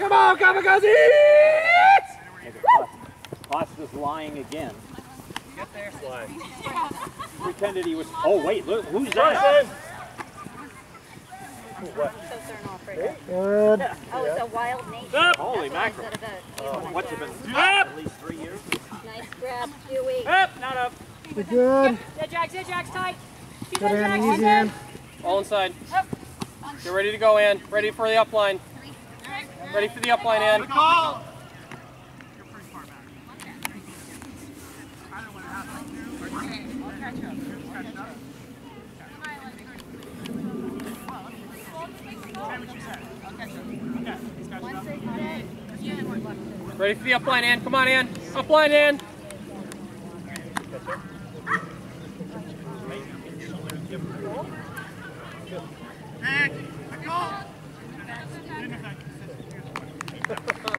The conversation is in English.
Come on, Kamikaze! Costa's lying again. Get there. Slide. Pretended he was. Oh wait, look, who's that? What? Good. Oh, it's a wild nature. Up. Holy mackerel. What's it been? Up. At least 3 years. Nice grab, Huey. Up, not up. We're good. Sit Jack's tight. Keep Good, it, Ann. Jax. Easy, Ann. All inside. Get ready to go, Ann. Ready for the upline. Ready for the upline, Ann. Call. Ready for the upline, Ann. Come on, Ann. Upline, Ann. Nick, call.